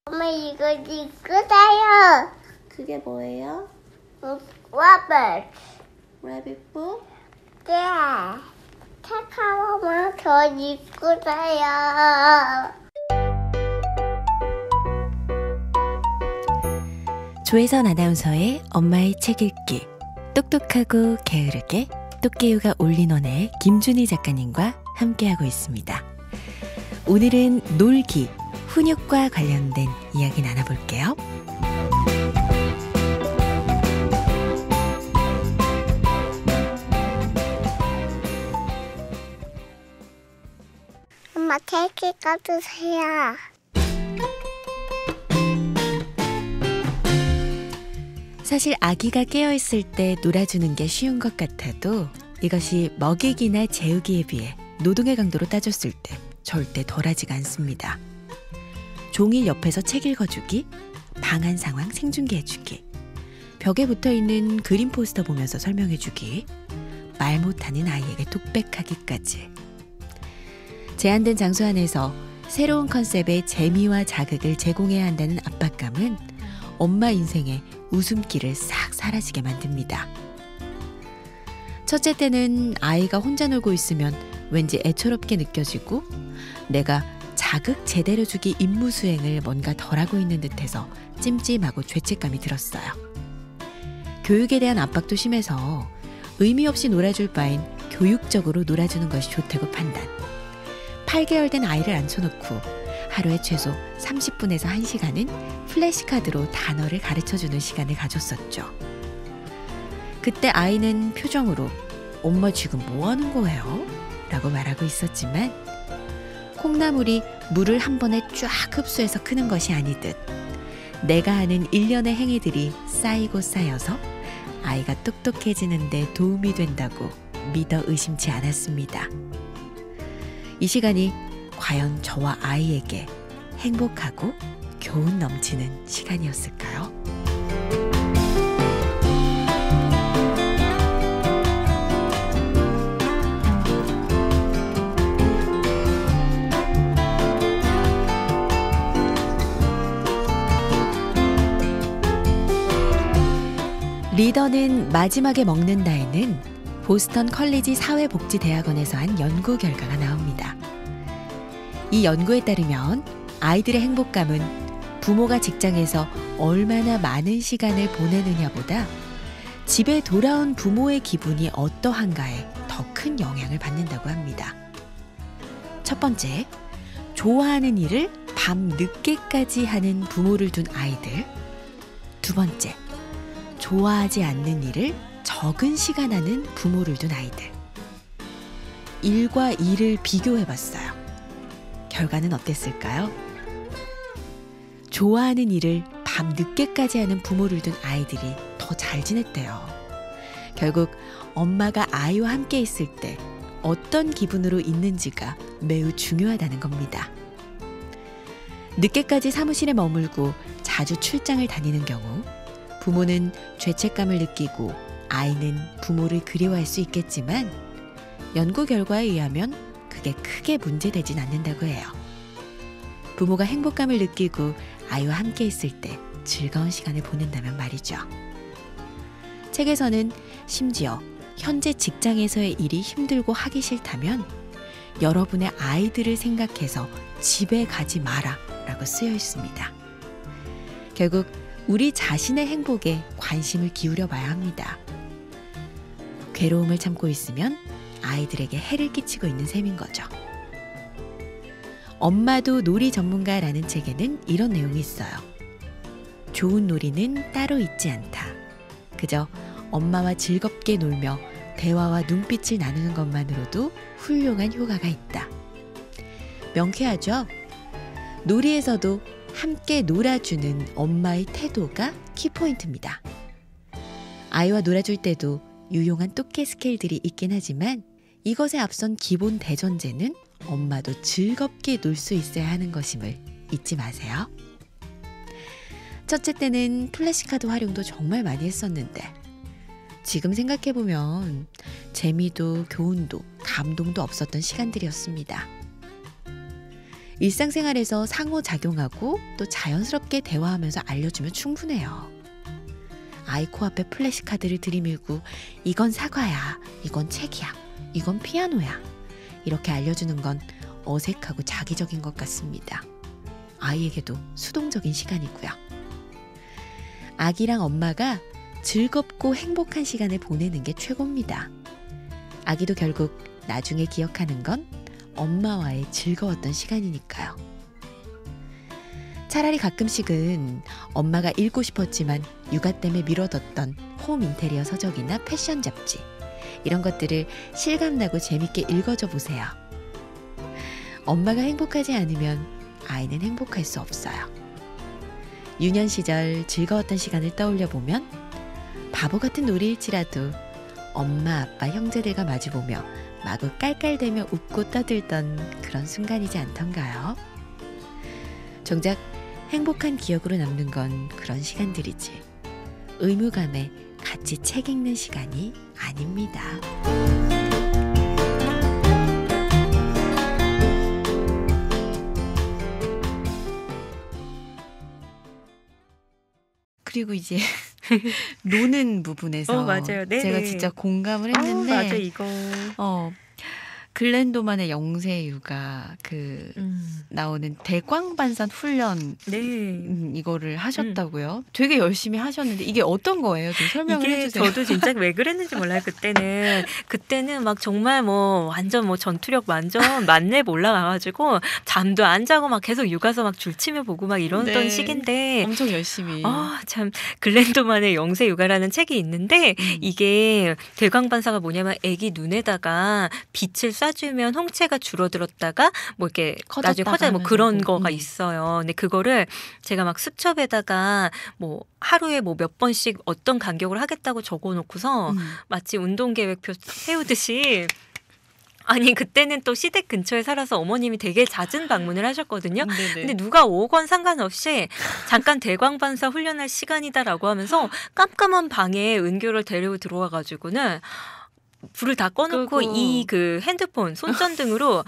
엄마 이거 이거다요. 그게 뭐예요? 라빗. Rabbit book? 네. 카카오만 더 이거다요. 조혜선 아나운서의 엄마의 책 읽기. 똑똑하고 게으르게 똑개유가 올인원의 김준희 작가님과 함께하고 있습니다. 오늘은 놀기, 훈육과 관련된 이야기 나눠볼게요. 엄마 케이크 까주세요. 사실 아기가 깨어있을 때 놀아주는 게 쉬운 것 같아도 이것이 먹이기나 재우기에 비해 노동의 강도로 따졌을 때 절대 덜하지가 않습니다. 종일 옆에서 책 읽어주기, 방한 상황 생중계해주기, 벽에 붙어있는 그림 포스터 보면서 설명해주기, 말 못하는 아이에게 독백하기까지. 제한된 장소 안에서 새로운 컨셉의 재미와 자극을 제공해야 한다는 압박감은 엄마 인생의 웃음기를 싹 사라지게 만듭니다. 첫째 때는 아이가 혼자 놀고 있으면 왠지 애처롭게 느껴지고 내가 자극 제대로 주기 임무 수행을 뭔가 덜하고 있는 듯해서 찜찜하고 죄책감이 들었어요. 교육에 대한 압박도 심해서 의미 없이 놀아줄 바엔 교육적으로 놀아주는 것이 좋다고 판단. 8개월 된 아이를 앉혀놓고 하루에 최소 30분에서 1시간은 플래시카드로 단어를 가르쳐주는 시간을 가졌었죠. 그때 아이는 표정으로 엄마 지금 뭐 하는 거예요? 라고 말하고 있었지만 콩나물이 물을 한 번에 쫙 흡수해서 크는 것이 아니듯 내가 하는 일련의 행위들이 쌓이고 쌓여서 아이가 똑똑해지는 데 도움이 된다고 믿어 의심치 않았습니다. 이 시간이 과연 저와 아이에게 행복하고 교훈 넘치는 시간이었을까요? 리더는 마지막에 먹는다에는 보스턴 컬리지 사회복지대학원에서 한 연구 결과가 나옵니다. 이 연구에 따르면 아이들의 행복감은 부모가 직장에서 얼마나 많은 시간을 보내느냐보다 집에 돌아온 부모의 기분이 어떠한가에 더 큰 영향을 받는다고 합니다. 첫 번째, 좋아하는 일을 밤 늦게까지 하는 부모를 둔 아이들. 두 번째, 좋아하지 않는 일을 적은 시간 하는 부모를 둔 아이들. 일과 일을 비교해봤어요. 결과는 어땠을까요? 좋아하는 일을 밤 늦게까지 하는 부모를 둔 아이들이 더 잘 지냈대요. 결국 엄마가 아이와 함께 있을 때 어떤 기분으로 있는지가 매우 중요하다는 겁니다. 늦게까지 사무실에 머물고 자주 출장을 다니는 경우 부모는 죄책감을 느끼고 아이는 부모를 그리워할 수 있겠지만 연구 결과에 의하면 그게 크게 문제되진 않는다고 해요. 부모가 행복감을 느끼고 아이와 함께 있을 때 즐거운 시간을 보낸다면 말이죠. 책에서는 심지어 현재 직장에서의 일이 힘들고 하기 싫다면 여러분의 아이들을 생각해서 집에 가지 마라 라고 쓰여 있습니다. 결국 우리 자신의 행복에 관심을 기울여 봐야 합니다. 괴로움을 참고 있으면 아이들에게 해를 끼치고 있는 셈인 거죠. 엄마도 놀이 전문가라는 책에는 이런 내용이 있어요. 좋은 놀이는 따로 있지 않다. 그저 엄마와 즐겁게 놀며 대화와 눈빛을 나누는 것만으로도 훌륭한 효과가 있다. 명쾌하죠? 놀이에서도 함께 놀아주는 엄마의 태도가 키포인트입니다. 아이와 놀아줄 때도 유용한 똑개 스케일들이 있긴 하지만 이것에 앞선 기본 대전제는 엄마도 즐겁게 놀 수 있어야 하는 것임을 잊지 마세요. 첫째 때는 플래시카드 활용도 정말 많이 했었는데 지금 생각해보면 재미도 교훈도 감동도 없었던 시간들이었습니다. 일상생활에서 상호작용하고 또 자연스럽게 대화하면서 알려주면 충분해요. 아이 코앞에 플래시카드를 들이밀고 이건 사과야, 이건 책이야, 이건 피아노야 이렇게 알려주는 건 어색하고 자기적인 것 같습니다. 아이에게도 수동적인 시간이고요. 아기랑 엄마가 즐겁고 행복한 시간을 보내는 게 최고입니다. 아기도 결국 나중에 기억하는 건 엄마와의 즐거웠던 시간이니까요. 차라리 가끔씩은 엄마가 읽고 싶었지만 육아 때문에 미뤄뒀던 홈 인테리어 서적이나 패션 잡지 이런 것들을 실감나고 재밌게 읽어줘 보세요. 엄마가 행복하지 않으면 아이는 행복할 수 없어요. 유년 시절 즐거웠던 시간을 떠올려 보면 바보 같은 놀이일지라도 엄마, 아빠, 형제들과 마주보며 마구 깔깔대며 웃고 떠들던 그런 순간이지 않던가요? 정작 행복한 기억으로 남는 건 그런 시간들이지 의무감에 같이 책 읽는 시간이 아닙니다. 그리고 이제 노는 부분에서 맞아요. 네네. 제가 진짜 공감을 했는데 맞아 이거. 글렌도만의 영세 육아 나오는 대광반산 훈련 이거를 하셨다고요? 되게 열심히 하셨는데 이게 어떤 거예요? 좀 설명을 해주세요. 저도 진짜 왜 그랬는지 몰라요. 그때는 막 정말 뭐 완전 뭐 전투력 완전 만렙 올라가가지고 잠도 안 자고 막 계속 육아서 막 줄치며 보고 막 이러던 시기인데 엄청 열심히. 참 글렌도만의 영세 육아라는 책이 있는데 이게 대광반사가 뭐냐면 아기 눈에다가 빛을 쏴주면 홍채가 줄어들었다가 뭐 이렇게 나중에 커져 뭐 그런 거가 있어요. 근데 그거를 제가 막 수첩에다가 뭐 하루에 뭐 몇 번씩 어떤 간격으로 하겠다고 적어놓고서 마치 운동 계획표 세우듯이. 아니 그때는 또 시댁 근처에 살아서 어머님이 되게 잦은 방문을 하셨거든요. 근데 누가 오건 상관없이 잠깐 대광반사 훈련할 시간이다라고 하면서 깜깜한 방에 은교를 데리고 들어와가지고는 불을 다 꺼놓고 이 핸드폰 손전등으로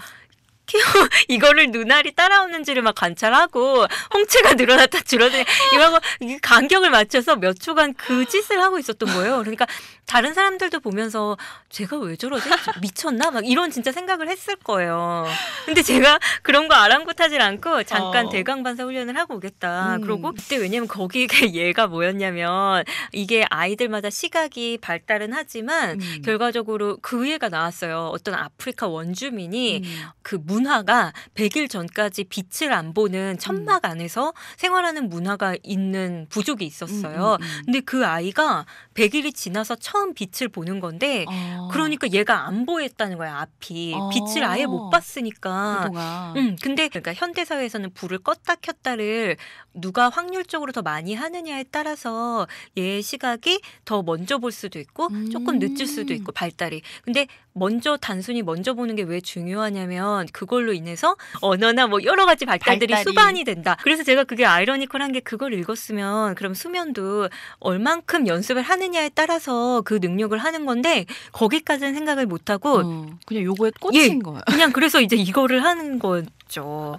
이거를 눈알이 따라오는지를 막 관찰하고 홍채가 늘어났다 줄어드네 이거하고 간격을 맞춰서 몇 초간 그 짓을 하고 있었던 거예요. 그러니까 다른 사람들도 보면서 제가 왜 저러지? 미쳤나? 막 이런 진짜 생각을 했을 거예요. 근데 제가 그런 거 아랑곳하지 않고 잠깐 대광반사 훈련을 하고 오겠다. 그러고 그때 왜냐면 거기 얘가 뭐였냐면 이게 아이들마다 시각이 발달은 하지만 결과적으로 그 얘가 나왔어요. 어떤 아프리카 원주민이 그 문화가 100일 전까지 빛을 안 보는 천막 안에서 생활하는 문화가 있는 부족이 있었어요. 근데 그 아이가 100일이 지나서 처음 빛을 보는 건데 그러니까 얘가 안 보였다는 거야. 앞이. 빛을 아예 못 봤으니까. 근데 그러니까 현대사회에서는 불을 껐다 켰다를 누가 확률적으로 더 많이 하느냐에 따라서 얘의 시각이 더 먼저 볼 수도 있고 조금 늦을 수도 있고 발달이. 근데 단순히 먼저 보는 게 왜 중요하냐면 그걸로 인해서 언어나 뭐 여러 가지 발달들이 수반이 된다. 그래서 제가 그게 아이러니컬한 게 그걸 읽었으면 그럼 수면도 얼만큼 연습을 하느냐에 따라서 그 능력을 하는 건데 거기까지는 생각을 못하고 그냥 요거에 꽂힌 거예요. 그냥 그래서 이제 이거를 하는 거죠.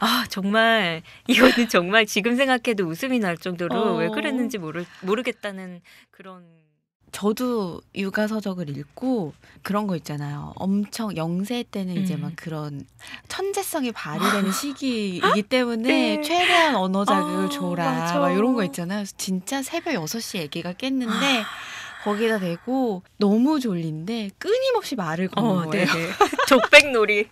정말 이거는 정말 지금 생각해도 웃음이 날 정도로 왜 그랬는지 모르겠다는 그런. 저도 육아 서적을 읽고 그런 거 있잖아요. 엄청 영세 때는 이제 막 그런 천재성이 발휘되는 시기이기 때문에 최대한 언어 자극을 줘라. 막 이런 거 있잖아요. 그래서 진짜 새벽 6시에 아기가 깼는데 거기다 대고 너무 졸린데 끊임없이 말을 거는 거예요. 족백놀이.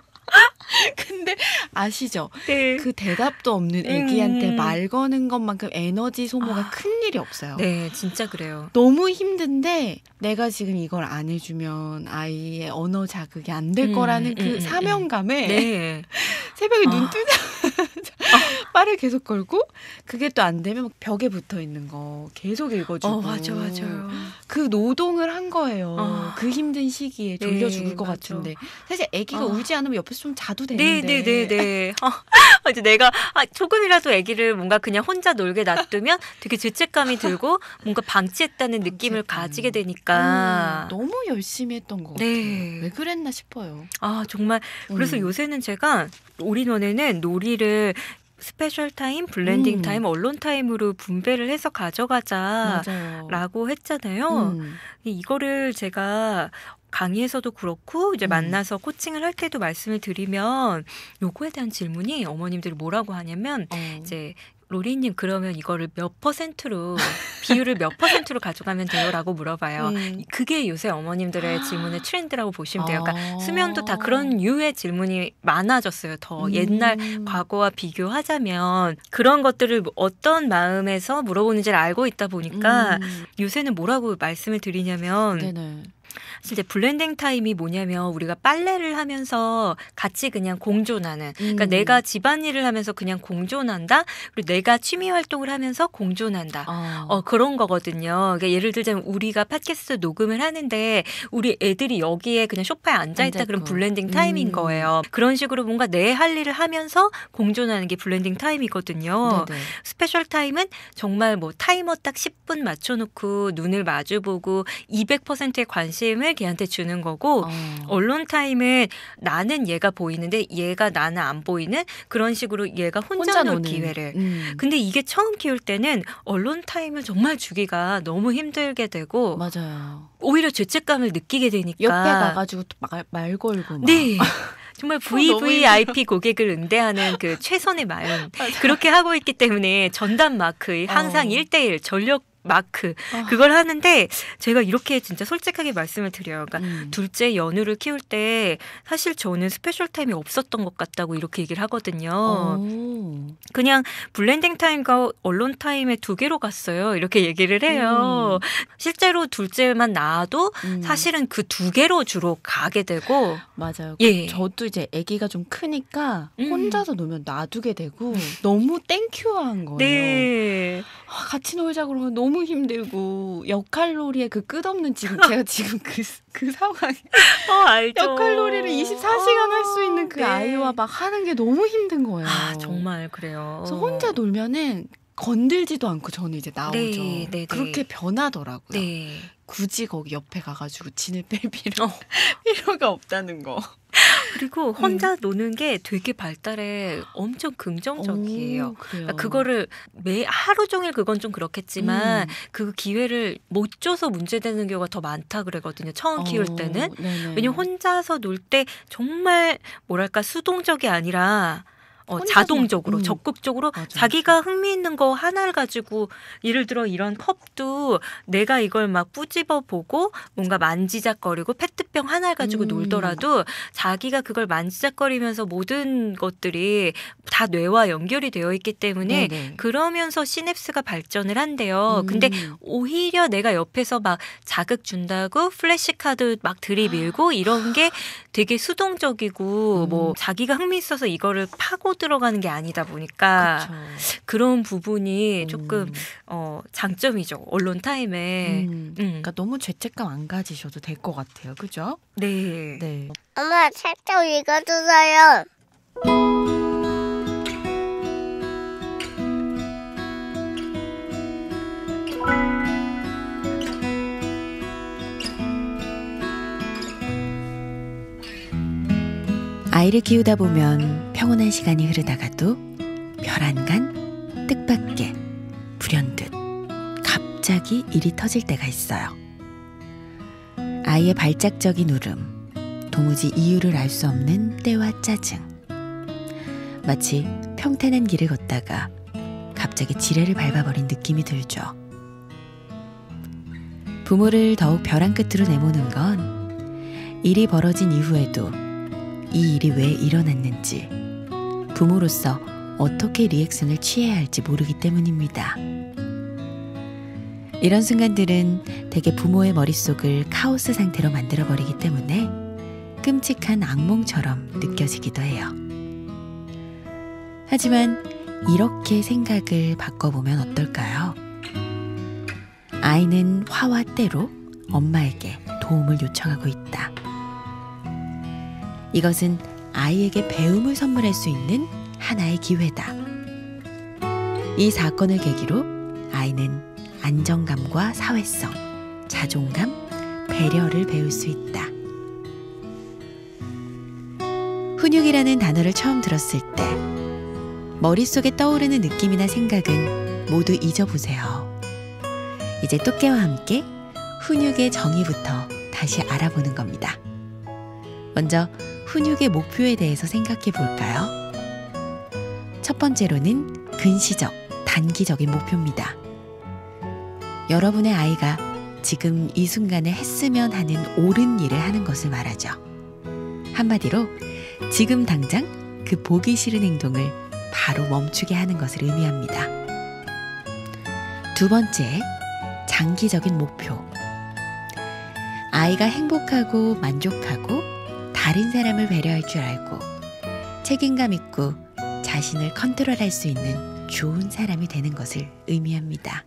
근데 아시죠? 네. 그 대답도 없는 애기한테 말 거는 것만큼 에너지 소모가 큰 일이 없어요. 네, 진짜 그래요. 너무 힘든데 내가 지금 이걸 안 해주면 아이의 언어 자극이 안 될 거라는 그 사명감에 새벽에 눈 뜨자마자 빨을 계속 걸고 그게 또 안 되면 막 벽에 붙어 있는 거 계속 읽어주고. 맞아요. 그 노동을 한 거예요. 그 힘든 시기에 졸려 네, 죽을 것 맞아. 같은데 사실 아기가 울지 않으면 옆에서 좀 자도 되는데. 네네네네. 이제 내가 조금이라도 아기를 뭔가 그냥 혼자 놀게 놔두면 되게 죄책감이 들고 뭔가 방치했다는 느낌을 가지게 되니까. 너무 열심히 했던 것 같아요. 네. 왜 그랬나 싶어요. 정말 그래서 요새는 제가 올인원에는 놀이를 스페셜 타임, 블렌딩 타임, 언론 타임으로 분배를 해서 가져가자라고 맞아요. 했잖아요. 이거를 제가 강의에서도 그렇고 이제 만나서 코칭을 할 때도 말씀을 드리면 요거에 대한 질문이 어머님들이 뭐라고 하냐면 이제 로리님 그러면 이거를 몇 퍼센트로 비율을 몇 퍼센트로 가져가면 돼요라고 물어봐요. 그게 요새 어머님들의 질문의 트렌드라고 보시면 돼요. 그러니까 수면도 다 그런 류의 질문이 많아졌어요. 더 옛날 과거와 비교하자면 그런 것들을 어떤 마음에서 물어보는지를 알고 있다 보니까 요새는 뭐라고 말씀을 드리냐면 네네. 사실 블렌딩 타임이 뭐냐면 우리가 빨래를 하면서 같이 그냥 공존하는 그러니까 내가 집안일을 하면서 그냥 공존한다 그리고 내가 취미 활동을 하면서 공존한다 그런 거거든요. 그러니까 예를 들자면 우리가 팟캐스트 녹음을 하는데 우리 애들이 여기에 그냥 소파에 앉아있다 그럼 블렌딩 타임인 거예요. 그런 식으로 뭔가 내 할 일을 하면서 공존하는 게 블렌딩 타임이거든요. 네네. 스페셜 타임은 정말 뭐 타이머 딱 10분 맞춰놓고 눈을 마주보고 200%의 관심을 걔한테 주는 거고 언론 타임은 나는 얘가 보이는데 얘가 나는 안 보이는 그런 식으로 얘가 혼자 놀 기회를. 근데 이게 처음 키울 때는 언론 타임을 정말 주기가 너무 힘들게 되고 맞아요. 오히려 죄책감을 느끼게 되니까 옆에 가가지고 말 걸고 막. 네. 정말 VVIP 고객을 응대하는 그 최선의 마음 그렇게 하고 있기 때문에 전담 마크 항상 1:1 전력 마크 그걸 하는데 제가 이렇게 진짜 솔직하게 말씀을 드려요. 그러니까 둘째 연우를 키울 때 사실 저는 스페셜 타임이 없었던 것 같다고 이렇게 얘기를 하거든요. 그냥 블렌딩 타임과 언론 타임의 2개로 갔어요. 이렇게 얘기를 해요. 실제로 둘째만 낳아도 사실은 그 2개로 주로 가게 되고 맞아요. 예. 저도 이제 아기가 좀 크니까 혼자서 놀면 놔두게 되고 너무 땡큐한 거예요. 네. 같이 놀자 그러면 너무 힘들고 역할놀이의 그 끝없는 제가 지금 그 상황에 알죠. 역할놀이를 24시간 할 수 있는 그 네. 아이와 막 하는 게 너무 힘든 거예요. 정말 그래요. 그래서 혼자 놀면은 건들지도 않고 저는 이제 나오죠. 네. 그렇게 변하더라고요. 네. 굳이 거기 옆에 가가지고 진을 뺄 필요가 없다는 거. 그리고 혼자 노는 게 되게 발달에 엄청 긍정적이에요. 그러니까 그거를 하루 종일 그건 좀 그렇겠지만 그 기회를 못 줘서 문제되는 경우가 더 많다 그러거든요. 처음 키울 때는. 왜냐면 혼자서 놀 때 정말 뭐랄까 수동적이 아니라 자동적으로 적극적으로 맞아. 자기가 흥미있는 거 하나를 가지고 예를 들어 이런 컵도 내가 이걸 막 뿌집어 보고 뭔가 만지작거리고 페트병 하나를 가지고 놀더라도 자기가 그걸 만지작거리면서 모든 것들이 다 뇌와 연결이 되어 있기 때문에 네네. 그러면서 시냅스가 발전을 한대요. 근데 오히려 내가 옆에서 막 자극 준다고 플래시카드 막 들이밀고 이런 게 되게 수동적이고 뭐 자기가 흥미있어서 이거를 파고 들어가는 게 아니다 보니까 그쵸. 그런 부분이 조금 장점이죠. 언론 타임에. 그러니까 너무 죄책감 안 가지셔도 될 것 같아요. 그죠? 네. 네. 엄마 살짝 읽어주세요. 아이를 키우다 보면 평온한 시간이 흐르다가도 별 안간 뜻밖의 불현듯 갑자기 일이 터질 때가 있어요. 아이의 발작적인 울음, 도무지 이유를 알 수 없는 때와 짜증. 마치 평탄한 길을 걷다가 갑자기 지뢰를 밟아버린 느낌이 들죠. 부모를 더욱 벼랑 끝으로 내모는 건 일이 벌어진 이후에도 이 일이 왜 일어났는지, 부모로서 어떻게 리액션을 취해야 할지 모르기 때문입니다. 이런 순간들은 대개 부모의 머릿속을 카오스 상태로 만들어버리기 때문에 끔찍한 악몽처럼 느껴지기도 해요. 하지만 이렇게 생각을 바꿔보면 어떨까요? 아이는 화와 때로 엄마에게 도움을 요청하고 있다. 이것은 아이에게 배움을 선물할 수 있는 하나의 기회다. 이 사건을 계기로 아이는 안정감과 사회성, 자존감, 배려를 배울 수 있다. 훈육이라는 단어를 처음 들었을 때 머릿속에 떠오르는 느낌이나 생각은 모두 잊어보세요. 이제 똑개와 함께 훈육의 정의부터 다시 알아보는 겁니다. 먼저 훈육의 목표에 대해서 생각해 볼까요? 첫 번째로는 근시적, 단기적인 목표입니다. 여러분의 아이가 지금 이 순간에 했으면 하는 옳은 일을 하는 것을 말하죠. 한마디로 지금 당장 그 보기 싫은 행동을 바로 멈추게 하는 것을 의미합니다. 두 번째, 장기적인 목표. 아이가 행복하고 만족하고 다른 사람을 배려할 줄 알고 책임감 있고 자신을 컨트롤할 수 있는 좋은 사람이 되는 것을 의미합니다.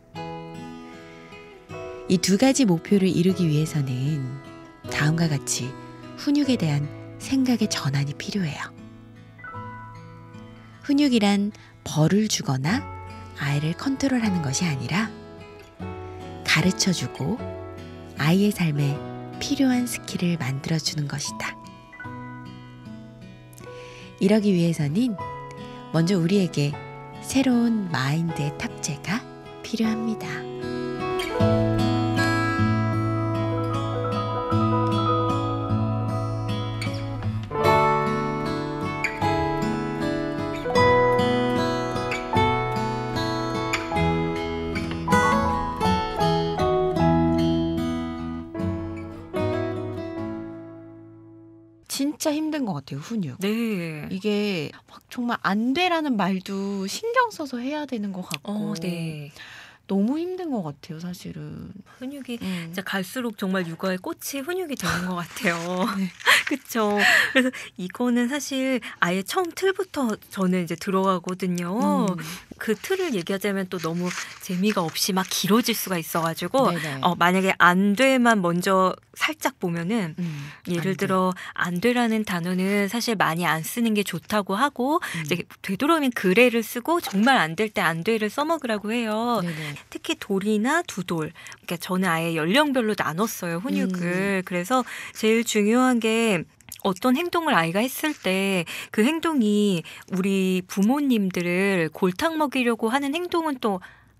이 두 가지 목표를 이루기 위해서는 다음과 같이 훈육에 대한 생각의 전환이 필요해요. 훈육이란 벌을 주거나 아이를 컨트롤하는 것이 아니라 가르쳐주고 아이의 삶에 필요한 스킬을 만들어주는 것이다. 이러기 위해서는 먼저 우리에게 새로운 마인드의 탑재가 필요합니다. 진짜 힘든 것 같아요, 훈육. 네. 이게 막 정말 안 돼라는 말도 신경 써서 해야 되는 것 같고 네. 너무 힘든 것 같아요, 사실은. 훈육이 진짜 갈수록 정말 육아의 꽃이 훈육이 되는 것 같아요. 네. 그렇죠. 그래서 이거는 사실 아예 처음 틀부터 저는 이제 들어가거든요. 그 틀을 얘기하자면 또 너무 재미가 없이 막 길어질 수가 있어가지고 만약에 안 돼만 먼저 살짝 보면은 예를 들어 안 돼라는 단어는 사실 많이 안 쓰는 게 좋다고 하고 이제 되도록이면 그래를 쓰고 정말 안 될 때 안 돼를 써먹으라고 해요. 네네. 특히 돌이나 두돌, 그러니까 저는 아예 연령별로 나눴어요, 훈육을. 그래서 제일 중요한 게 어떤 행동을 아이가 했을 때 그 행동이 우리 부모님들을 골탕 먹이려고 하는 행동은 또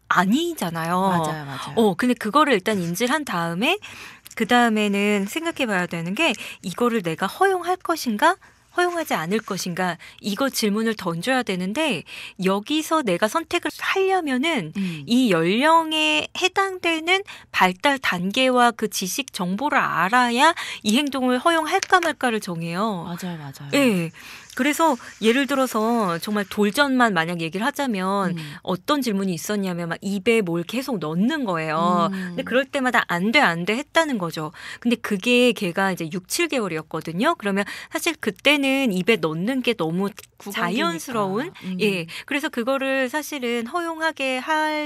아니잖아요. 맞아요. 근데 그거를 일단 인지를 한 다음에 그 다음에는 생각해 봐야 되는 게 이거를 내가 허용할 것인가? 허용하지 않을 것인가 이거 질문을 던져야 되는데 여기서 내가 선택을 하려면은 이 연령에 해당되는 발달 단계와 그 지식 정보를 알아야 이 행동을 허용할까 말까를 정해요. 맞아요. 네. 그래서 예를 들어서 정말 돌전만 만약 얘기를 하자면 어떤 질문이 있었냐면 막 입에 뭘 계속 넣는 거예요. 근데 그럴 때마다 안 돼 했다는 거죠. 근데 그게 걔가 이제 6, 7개월이었거든요. 그러면 사실 그때는 입에 넣는 게 너무 자연스러운 그래서 그거를 사실은 허용하게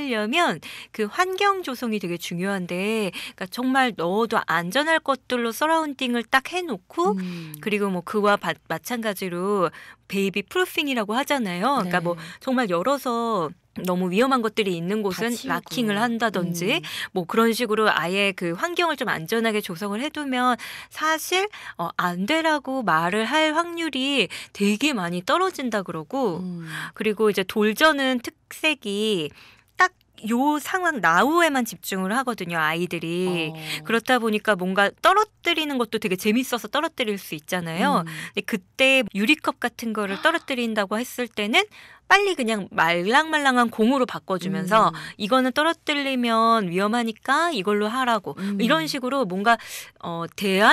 하려면 그 환경 조성이 되게 중요한데 그러니까 정말 넣어도 안전할 것들로 서라운딩을 딱 해놓고 그리고 뭐 그와 마찬가지로 베이비 프루핑이라고 하잖아요. 그러니까 뭐 정말 열어서 너무 위험한 것들이 있는 곳은 락킹을 한다든지 뭐 그런 식으로 아예 그 환경을 좀 안전하게 조성을 해두면 사실 안 되라고 말을 할 확률이 되게 많이 떨어진다 그러고 그리고 이제 돌전은 특색이 요 상황 나우에만 집중을 하거든요, 아이들이. 그렇다 보니까 뭔가 떨어뜨리는 것도 되게 재밌어서 떨어뜨릴 수 있잖아요. 근데 그때 유리컵 같은 거를 떨어뜨린다고 했을 때는 빨리 그냥 말랑말랑한 공으로 바꿔주면서 이거는 떨어뜨리면 위험하니까 이걸로 하라고 이런 식으로 뭔가 대안?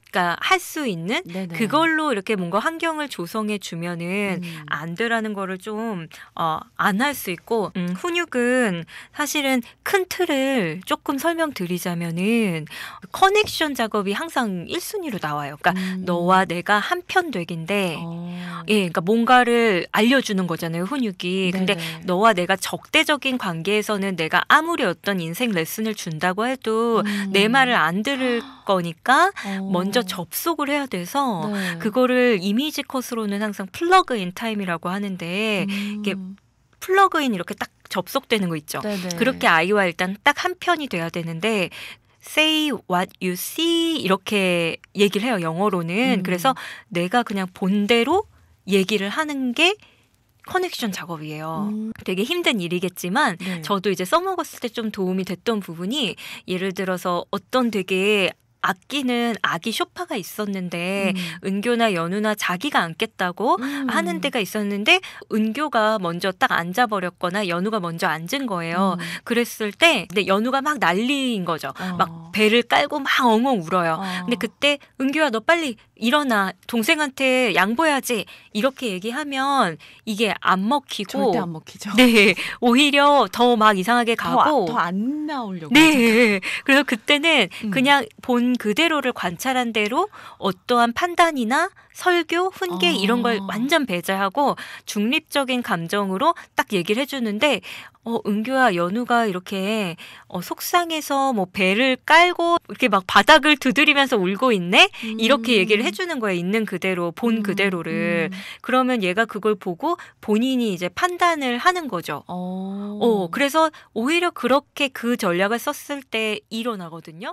그러니까 할 수 있는 네네. 그걸로 이렇게 뭔가 환경을 조성해 주면은 안 되라는 거를 좀 안 할 수 있고 훈육은 사실은 큰 틀을 조금 설명드리자면은 커넥션 작업이 항상 1순위로 나와요. 그러니까 너와 내가 한편 되기인데 예, 그러니까 뭔가를 알려주는 거잖아요, 훈육이. 근데 네네. 너와 내가 적대적인 관계에서는 내가 아무리 어떤 인생 레슨을 준다고 해도 내 말을 안 들을 거니까 먼저 접속을 해야 돼서 네. 그거를 이미지 컷으로는 항상 플러그인 타임이라고 하는데 이게 플러그인 이렇게 딱 접속되는 거 있죠. 네네. 그렇게 아이와 일단 딱 한 편이 돼야 되는데 say what you see 이렇게 얘기를 해요, 영어로는. 그래서 내가 그냥 본대로 얘기를 하는 게 커넥션 작업이에요. 되게 힘든 일이겠지만 네. 저도 이제 써먹었을 때 좀 도움이 됐던 부분이 예를 들어서 어떤 되게 아끼는 아기 쇼파가 있었는데 은교나 연우나 자기가 앉겠다고 하는 데가 있었는데 은교가 먼저 딱 앉아버렸거나 연우가 먼저 앉은 거예요. 그랬을 때 근데 연우가 막 난리인 거죠. 막 배를 깔고 막 엉엉 울어요. 근데 그때 은교야 너 빨리 일어나 동생한테 양보해야지 이렇게 얘기하면 이게 안 먹히고 절대 안 먹히죠. 네 오히려 더 막 이상하게 가고 더 안 나오려고. 네. 그래서 그때는 그냥 본 그대로를 관찰한 대로 어떠한 판단이나 설교, 훈계 이런 걸 완전 배제하고 중립적인 감정으로 딱 얘기를 해주는데 은교야 연우가 이렇게 속상해서 뭐 배를 깔고 이렇게 막 바닥을 두드리면서 울고 있네? 이렇게 얘기를 해주는 거예요. 있는 그대로, 본 그대로를. 그러면 얘가 그걸 보고 본인이 이제 판단을 하는 거죠. 그래서 오히려 그렇게 그 전략을 썼을 때 일어나거든요.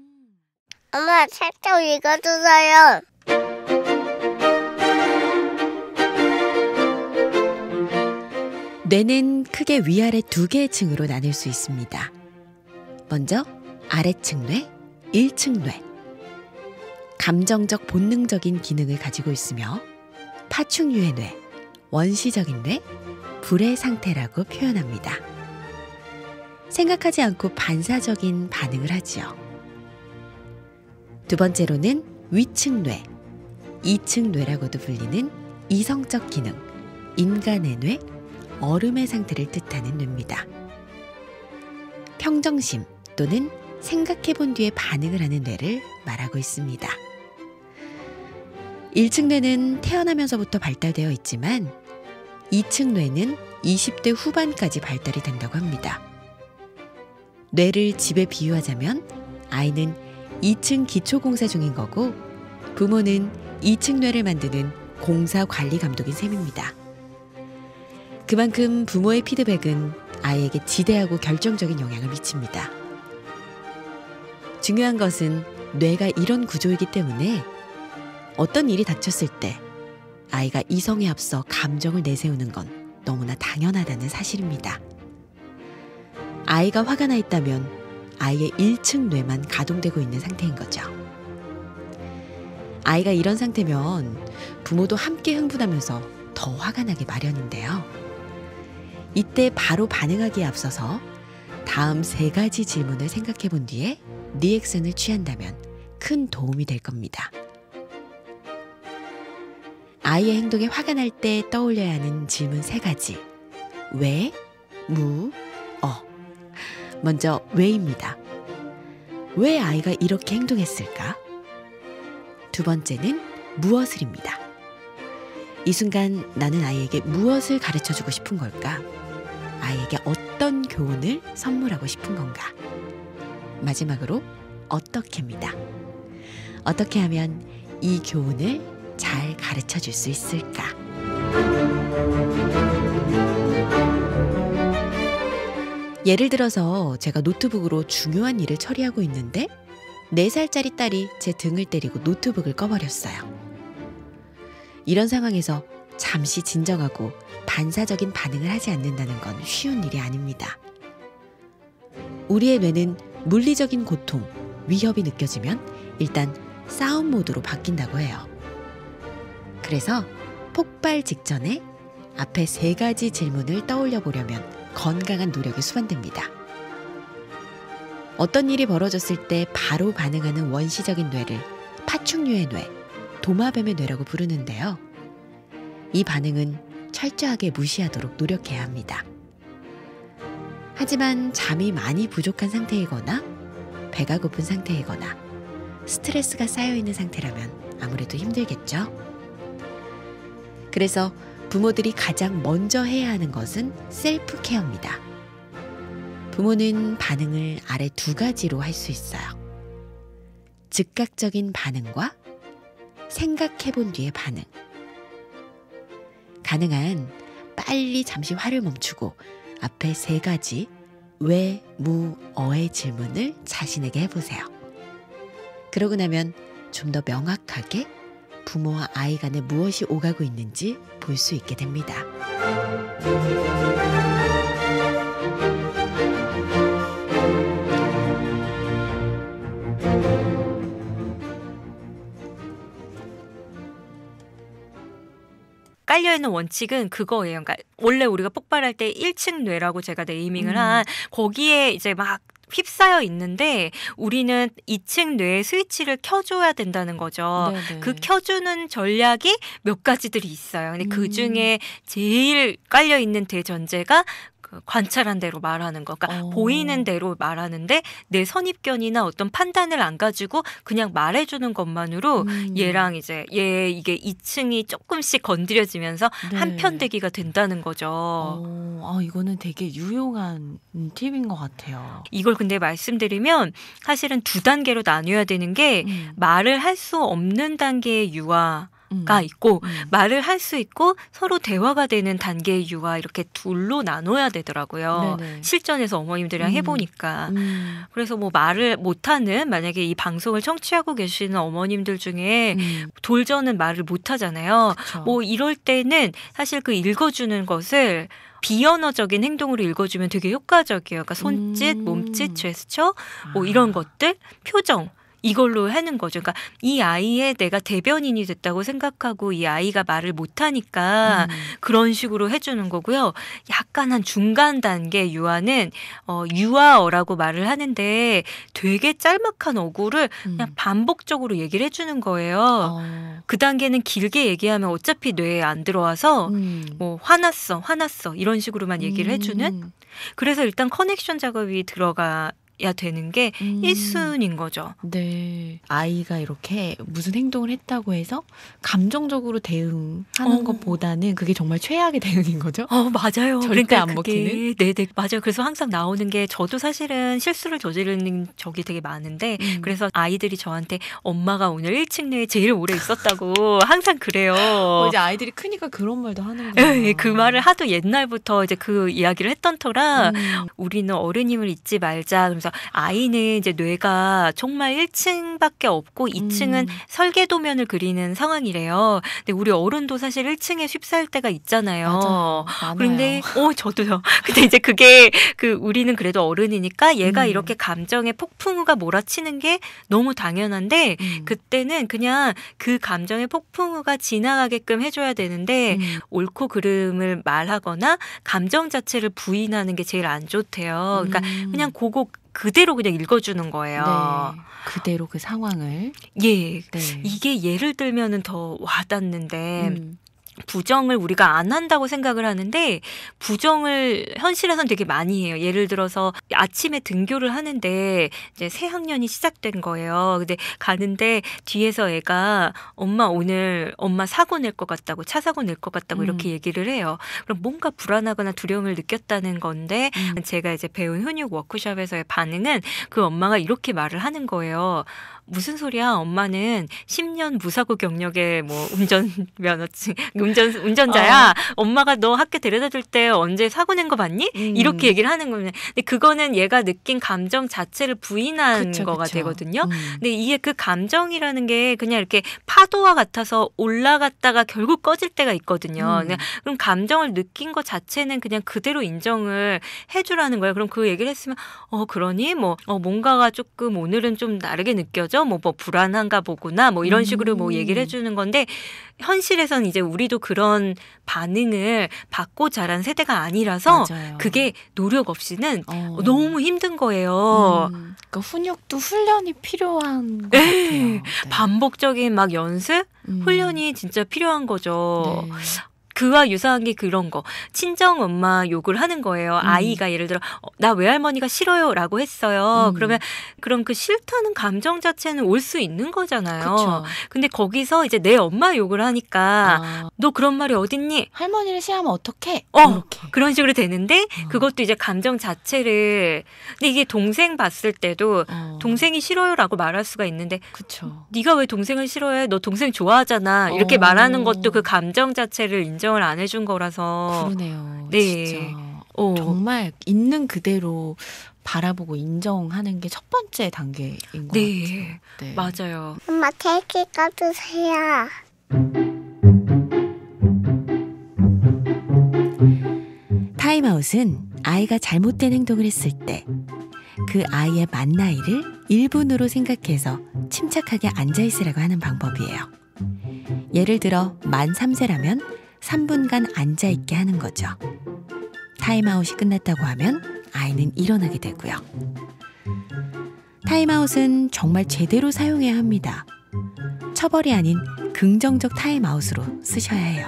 엄마 책 좀 읽어주세요. 뇌는 크게 위아래 두 개의 층으로 나눌 수 있습니다. 먼저 아래층 뇌, 1층 뇌. 감정적 본능적인 기능을 가지고 있으며 파충류의 뇌, 원시적인 뇌, 불의 상태라고 표현합니다. 생각하지 않고 반사적인 반응을 하지요. 두 번째로는 위층 뇌, 2층 뇌라고도 불리는 이성적 기능, 인간의 뇌, 얼음의 상태를 뜻하는 뇌입니다. 평정심 또는 생각해본 뒤에 반응을 하는 뇌를 말하고 있습니다. 1층 뇌는 태어나면서부터 발달되어 있지만 2층 뇌는 20대 후반까지 발달이 된다고 합니다. 뇌를 집에 비유하자면 아이는 2층 기초공사 중인 거고 부모는 2층 뇌를 만드는 공사 관리 감독인 셈입니다. 그만큼 부모의 피드백은 아이에게 지대하고 결정적인 영향을 미칩니다. 중요한 것은 뇌가 이런 구조이기 때문에 어떤 일이 닥쳤을 때 아이가 이성에 앞서 감정을 내세우는 건 너무나 당연하다는 사실입니다. 아이가 화가 나 있다면 아이의 1층 뇌만 가동되고 있는 상태인 거죠. 아이가 이런 상태면 부모도 함께 흥분하면서 더 화가 나게 마련인데요. 이때 바로 반응하기에 앞서서 다음 3가지 질문을 생각해 본 뒤에 리액션을 취한다면 큰 도움이 될 겁니다. 아이의 행동에 화가 날 때 떠올려야 하는 질문 3가지. 왜, 무, 먼저 왜입니다. 왜 아이가 이렇게 행동했을까? 두 번째는 무엇을입니다. 이 순간 나는 아이에게 무엇을 가르쳐주고 싶은 걸까? 아이에게 어떤 교훈을 선물하고 싶은 건가? 마지막으로 어떻게입니다. 어떻게 하면 이 교훈을 잘 가르쳐줄 수 있을까? 예를 들어서 제가 노트북으로 중요한 일을 처리하고 있는데 4살짜리 딸이 제 등을 때리고 노트북을 꺼버렸어요. 이런 상황에서 잠시 진정하고 반사적인 반응을 하지 않는다는 건 쉬운 일이 아닙니다. 우리의 뇌는 물리적인 고통, 위협이 느껴지면 일단 싸움 모드로 바뀐다고 해요. 그래서 폭발 직전에 앞에 3가지 질문을 떠올려 보려면 건강한 노력이 수반됩니다. 어떤 일이 벌어졌을 때 바로 반응하는 원시적인 뇌를 파충류의 뇌, 도마뱀의 뇌라고 부르는데요. 이 반응은 철저하게 무시하도록 노력해야 합니다. 하지만 잠이 많이 부족한 상태이거나 배가 고픈 상태이거나 스트레스가 쌓여있는 상태라면 아무래도 힘들겠죠. 그래서 부모들이 가장 먼저 해야 하는 것은 셀프 케어입니다. 부모는 반응을 아래 2가지로 할 수 있어요. 즉각적인 반응과 생각해본 뒤의 반응. 가능한 빨리 잠시 화를 멈추고 앞에 3가지 왜, 무, 어의 질문을 자신에게 해보세요. 그러고 나면 좀 더 명확하게 부모와 아이 간에 무엇이 오가고 있는지 볼 수 있게 됩니다. 깔려있는 원칙은 그거예요. 그러니까 원래 우리가 폭발할 때 1층 뇌라고 제가 네이밍을 한 거기에 이제 막 휩싸여 있는데 우리는 2층 뇌의 스위치를 켜줘야 된다는 거죠. 네네. 그 켜주는 전략이 몇 가지들이 있어요. 근데 그 중에 제일 깔려있는 대전제가 그 관찰한 대로 말하는 거, 그러니까 보이는 대로 말하는데 내 선입견이나 어떤 판단을 안 가지고 그냥 말해주는 것만으로 얘랑 이제 얘 이게 2층이 조금씩 건드려지면서 네. 한편되기가 된다는 거죠. 이거는 되게 유용한 팁인 것 같아요. 이걸 근데 말씀드리면 사실은 2단계로 나뉘어야 되는 게 말을 할 수 없는 단계의 유아가 있고 말을 할 수 있고 서로 대화가 되는 단계의 유아 이렇게 둘로 나눠야 되더라고요. 네네. 실전에서 어머님들이랑 해보니까. 그래서 뭐 말을 못하는 만약에 이 방송을 청취하고 계시는 어머님들 중에 돌저는 말을 못하잖아요. 그쵸. 뭐 이럴 때는 사실 그 읽어주는 것을 비언어적인 행동으로 읽어주면 되게 효과적이에요. 그러니까 손짓, 몸짓, 제스처 뭐 이런 것들, 표정. 이걸로 하는 거죠. 그러니까 이 아이의 내가 대변인이 됐다고 생각하고 이 아이가 말을 못하니까 그런 식으로 해주는 거고요. 약간 한 중간 단계 유아는 유아어라고 말을 하는데 되게 짤막한 어구를 그냥 반복적으로 얘기를 해주는 거예요. 그 단계는 길게 얘기하면 어차피 뇌에 안 들어와서 뭐 화났어 이런 식으로만 얘기를 해주는. 그래서 일단 커넥션 작업이 들어가야 되는 게 1순위인 거죠. 네. 아이가 이렇게 무슨 행동을 했다고 해서 감정적으로 대응하는 것보다는 그게 정말 최악의 대응인 거죠? 맞아요. 절대 그러니까 안 먹히는? 네네, 맞아요. 그래서 항상 나오는 게 저도 사실은 실수를 저지르는 적이 되게 많은데 그래서 아이들이 저한테 엄마가 오늘 1층 내에 제일 오래 있었다고 항상 그래요. 이제 아이들이 크니까 그런 말도 하는구나. 예, 그 말을 하도 옛날부터 이제 그 이야기를 했던 터라 우리는 어른임을 잊지 말자. 그래서 아이는 이제 뇌가 정말 1층밖에 없고 2층은 설계도면을 그리는 상황이래요. 근데 우리 어른도 사실 1층에 휩싸일 때가 있잖아요. 맞아요. 그런데 저도요. 근데 이제 그게 우리는 그래도 어른이니까 얘가 이렇게 감정의 폭풍우가 몰아치는 게 너무 당연한데 그때는 그냥 그 감정의 폭풍우가 지나가게끔 해줘야 되는데 옳고 그름을 말하거나 감정 자체를 부인하는 게 제일 안 좋대요. 그러니까 그냥 그거 그대로 그냥 읽어주는 거예요. 네. 그대로 그 상황을. 예. 네. 이게 예를 들면은 더 와닿는데 부정을 우리가 안 한다고 생각을 하는데 부정을 현실에선 되게 많이 해요. 예를 들어서 아침에 등교를 하는데 이제 새 학년이 시작된 거예요. 근데 가는데 뒤에서 애가 엄마 오늘 엄마 사고 낼 것 같다고 차 사고 낼 것 같다고 이렇게 얘기를 해요. 그럼 뭔가 불안하거나 두려움을 느꼈다는 건데 제가 이제 배운 훈육 워크숍에서의 반응은 그 엄마가 이렇게 말을 하는 거예요. 무슨 소리야? 엄마는 10년 무사고 경력의 뭐 운전면허증, 운전자야. 엄마가 너 학교 데려다 줄 때 언제 사고 낸 거 봤니? 이렇게 얘기를 하는 거면. 근데 그거는 얘가 느낀 감정 자체를 부인한 거가 되거든요. 근데 이게 그 감정이라는 게 그냥 이렇게 파도와 같아서 올라갔다가 결국 꺼질 때가 있거든요. 그럼 감정을 느낀 것 자체는 그냥 그대로 인정을 해주라는 거예요. 그럼 그 얘기를 했으면 그러니 뭐 뭔가가 조금 오늘은 좀 다르게 느껴져? 거죠. 뭐 불안한가 보구나 뭐 이런 식으로 뭐 얘기를 해주는 건데 현실에서는 이제 우리도 그런 반응을 받고 자란 세대가 아니라서 맞아요. 그게 노력 없이는 너무 힘든 거예요. 그러니까 훈육도 훈련이 필요한 것 네. 같아요. 네. 반복적인 막 연습, 훈련이 진짜 필요한 거죠. 네. 그와 유사한 게 그런 거. 친정 엄마 욕을 하는 거예요. 아이가 예를 들어 나 외할머니가 싫어요 라고 했어요. 그러면 그럼 그 싫다는 감정 자체는 올 수 있는 거잖아요. 그쵸. 근데 거기서 이제 내 엄마 욕을 하니까 너 그런 말이 어딨니? 할머니를 싫어하면 어떡해? 이렇게. 그런 식으로 되는데 그것도 이제 감정 자체를 근데 이게 동생 봤을 때도 동생이 싫어요라고 말할 수가 있는데 그쵸. 네가 왜 동생을 싫어해? 너 동생 좋아하잖아. 이렇게 말하는 것도 그 감정 자체를 인정을 안 해준 거라서 그러네요. 네. 진짜 정말 있는 그대로 바라보고 인정하는 게 첫 번째 단계인 것 네. 같아요. 네. 맞아요. 엄마 케이크 까주세요. 타임아웃은 아이가 잘못된 행동을 했을 때 그 아이의 만 나이를 1분으로 생각해서 침착하게 앉아있으라고 하는 방법이에요. 예를 들어 만 3세라면 3분간 앉아있게 하는 거죠. 타임아웃이 끝났다고 하면 아이는 일어나게 되고요. 타임아웃은 정말 제대로 사용해야 합니다. 처벌이 아닌 긍정적 타임아웃으로 쓰셔야 해요.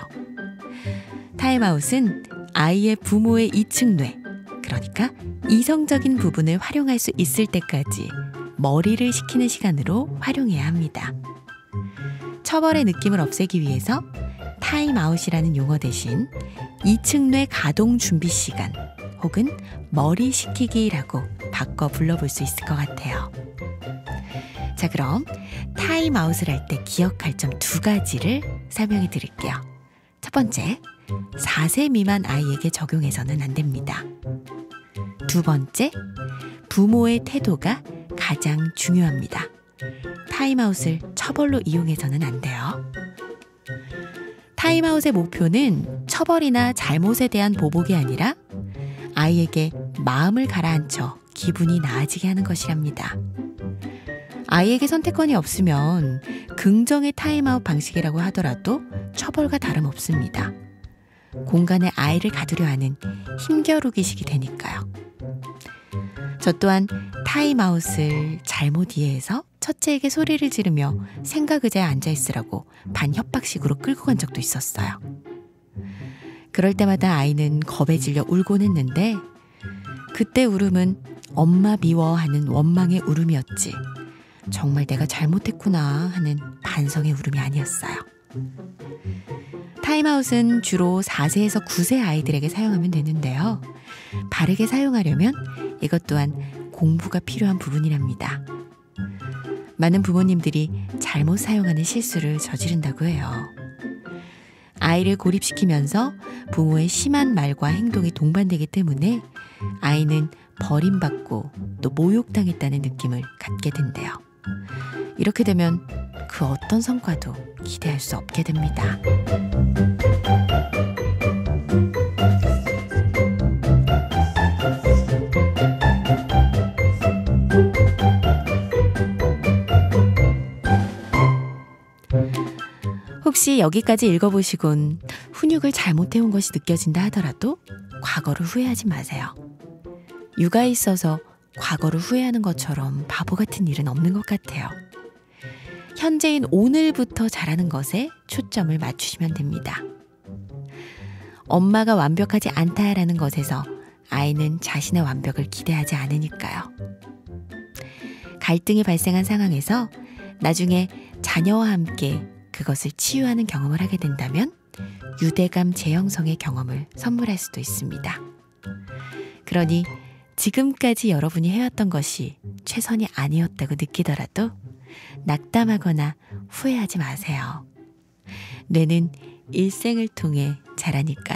타임아웃은 아이의 부모의 이측 뇌, 그러니까 이성적인 부분을 활용할 수 있을 때까지 머리를 식히는 시간으로 활용해야 합니다. 처벌의 느낌을 없애기 위해서 타임아웃이라는 용어 대신 이측 뇌 가동 준비 시간 혹은 머리 식히기라고 바꿔 불러볼 수 있을 것 같아요. 자, 그럼 타임아웃을 할 때 기억할 점 2가지를 설명해 드릴게요. 첫 번째, 4세 미만 아이에게 적용해서는 안 됩니다. 두 번째, 부모의 태도가 가장 중요합니다. 타임아웃을 처벌로 이용해서는 안 돼요. 타임아웃의 목표는 처벌이나 잘못에 대한 보복이 아니라 아이에게 마음을 가라앉혀 기분이 나아지게 하는 것이랍니다. 아이에게 선택권이 없으면 긍정의 타임아웃 방식이라고 하더라도 처벌과 다름없습니다. 공간에 아이를 가두려 하는 힘겨루기식이 되니까요. 저 또한 타임아웃을 잘못 이해해서 첫째에게 소리를 지르며 생각 의자에 앉아있으라고 반협박식으로 끌고 간 적도 있었어요. 그럴 때마다 아이는 겁에 질려 울곤 했는데 그때 울음은 엄마 미워하는 원망의 울음이었지 정말 내가 잘못했구나 하는 반성의 울음이 아니었어요. 타임아웃은 주로 4세에서 9세 아이들에게 사용하면 되는데요. 바르게 사용하려면 이것 또한 공부가 필요한 부분이랍니다. 많은 부모님들이 잘못 사용하는 실수를 저지른다고 해요. 아이를 고립시키면서 부모의 심한 말과 행동이 동반되기 때문에 아이는 버림받고 또 모욕당했다는 느낌을 갖게 된대요. 이렇게 되면 그 어떤 성과도 기대할 수 없게 됩니다. 혹시 여기까지 읽어보시곤 훈육을 잘못해온 것이 느껴진다 하더라도 과거를 후회하지 마세요. 육아에 있어서 과거를 후회하는 것처럼 바보 같은 일은 없는 것 같아요. 현재인 오늘부터 잘하는 것에 초점을 맞추시면 됩니다. 엄마가 완벽하지 않다라는 것에서 아이는 자신의 완벽을 기대하지 않으니까요. 갈등이 발생한 상황에서 나중에 자녀와 함께 그것을 치유하는 경험을 하게 된다면 유대감 재형성의 경험을 선물할 수도 있습니다. 그러니 지금까지 여러분이 해왔던 것이 최선이 아니었다고 느끼더라도 낙담하거나 후회하지 마세요. 뇌는 일생을 통해 자라니까요.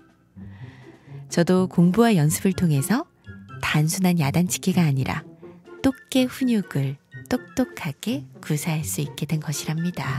저도 공부와 연습을 통해서 단순한 야단치기가 아니라 똑개 훈육을 똑똑하게 구사할 수 있게 된 것이랍니다.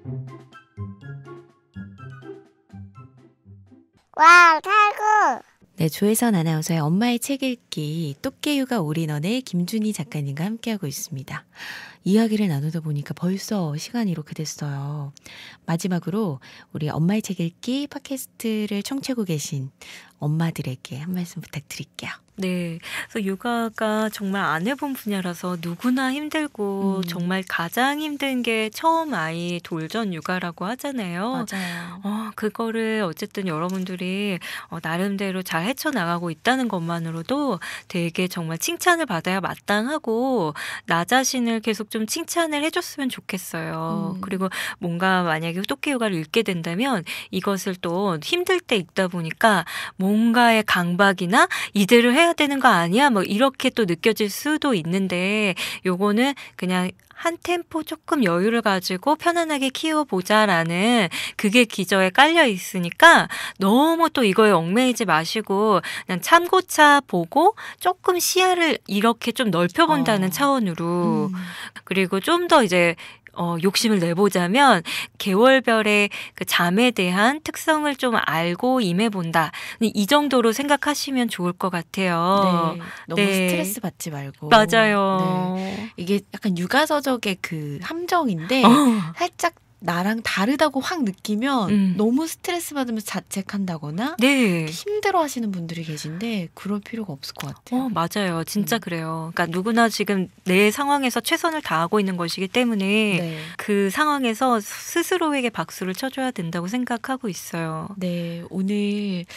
와, 탈구. 네, 조혜선 아나운서의 엄마의 책 읽기 똑개육아 올인원의 김준희 작가님과 함께하고 있습니다. 이야기를 나누다 보니까 벌써 시간이 이렇게 됐어요. 마지막으로 우리 엄마의 책 읽기 팟캐스트를 청취하고 계신 엄마들에게 한 말씀 부탁드릴게요. 네. 그래서 육아가 정말 안 해본 분야라서 누구나 힘들고 정말 가장 힘든 게 처음 아이 돌전 육아라고 하잖아요. 맞아요. 그거를 어쨌든 여러분들이 나름대로 잘 헤쳐나가고 있다는 것만으로도 되게 정말 칭찬을 받아야 마땅하고 나 자신을 계속 좀 칭찬을 해줬으면 좋겠어요. 그리고 뭔가 만약에 토끼 육아를 읽게 된다면 이것을 또 힘들 때 읽다 보니까 뭔가의 강박이나 이대로 해야 되는 거 아니야? 뭐 이렇게 또 느껴질 수도 있는데 요거는 그냥 한 템포 조금 여유를 가지고 편안하게 키워보자라는 그게 기저에 깔려 있으니까 너무 또 이거에 얽매이지 마시고 그냥 참고차 보고 조금 시야를 이렇게 좀 넓혀본다는 차원으로 그리고 좀 더 이제 욕심을 내보자면 개월별의 그 잠에 대한 특성을 좀 알고 임해본다. 이 정도로 생각하시면 좋을 것 같아요. 네, 너무 스트레스 받지 말고. 맞아요. 네. 이게 약간 육아서적의 그 함정인데 살짝 나랑 다르다고 확 느끼면 너무 스트레스 받으면서 자책한다거나 네. 힘들어 하시는 분들이 계신데 그럴 필요가 없을 것 같아요. 맞아요. 진짜 그래요. 그러니까 누구나 지금 내 상황에서 최선을 다하고 있는 것이기 때문에 네. 그 상황에서 스스로에게 박수를 쳐줘야 된다고 생각하고 있어요. 네, 오늘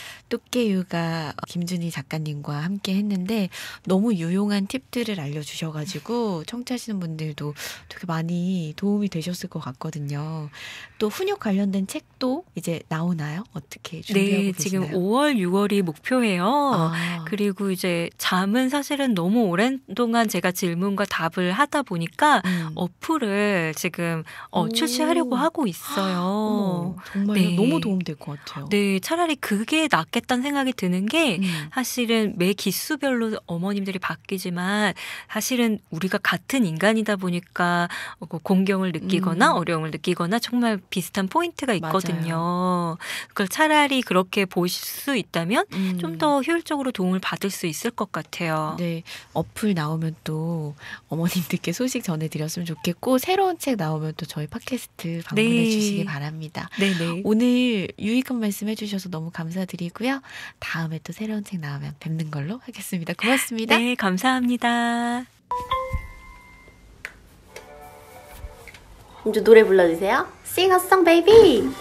똑개육아 김준희 작가님과 함께 했는데 너무 유용한 팁들을 알려주셔가지고 청취하시는 분들도 되게 많이 도움이 되셨을 것 같거든요. 또 훈육 관련된 책도 이제 나오나요? 어떻게 준비하고 네, 계시나요? 지금 5월, 6월이 목표예요. 그리고 이제 잠은 사실은 너무 오랜 동안 제가 질문과 답을 하다 보니까 어플을 지금 출시하려고 하고 있어요. 어머, 정말요? 네. 너무 도움될 것 같아요. 네, 차라리 그게 낫겠다는 생각이 드는 게 사실은 매 기수별로 어머님들이 바뀌지만 사실은 우리가 같은 인간이다 보니까 공경을 느끼거나 어려움을 느끼거나 정말 비슷한 포인트가 있거든요. 맞아요. 그걸 차라리 그렇게 보실 수 있다면 좀 더 효율적으로 도움을 받을 수 있을 것 같아요. 네, 어플 나오면 또 어머님들께 소식 전해드렸으면 좋겠고 새로운 책 나오면 또 저희 팟캐스트 방문해 네. 주시기 바랍니다. 네네. 오늘 유익한 말씀 해주셔서 너무 감사드리고요. 다음에 또 새로운 책 나오면 뵙는 걸로 하겠습니다. 고맙습니다. 네, 감사합니다. 이제 노래 불러주세요. Sing a song, baby.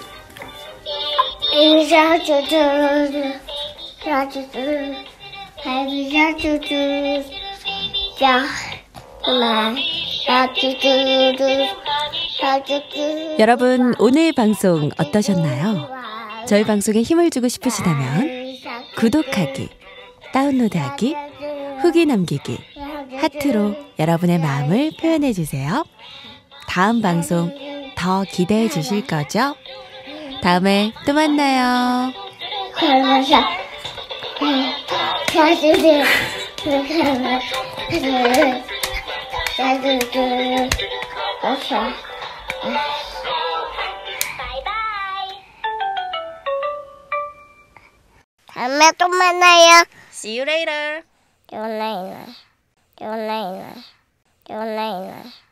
여러분 오늘 방송 어떠셨나요? 저희 방송에 힘을 주고 싶으시다면 구독하기, 다운로드하기, 후기 남기기, 하트로 여러분의 마음을 표현해 주세요. 다음 방송 더 기대해 주실 거죠? 다음에 또 만나요. 다음에 또 만나요. See you later. 연라이나.